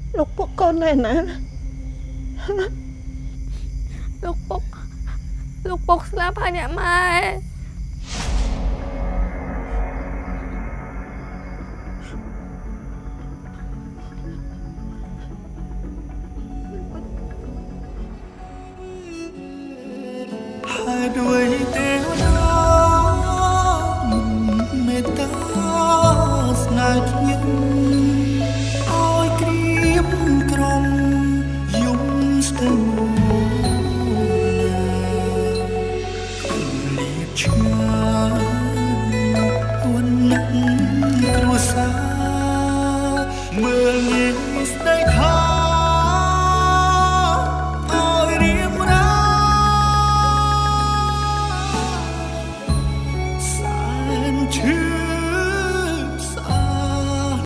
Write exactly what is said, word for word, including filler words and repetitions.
លោកពុកកូននៅណាលោកពុកលោកពុកស្លាប់ហើយអ្នកម៉ែហើយด้วยទេវតាមេត្តាស្នើខ្ញុំឲ្យក្រៀមក្រំយំស្ទឹងលៀបឆ្ងាយវណ្ណៈគ្រួសារមើលងាយស្ដីថា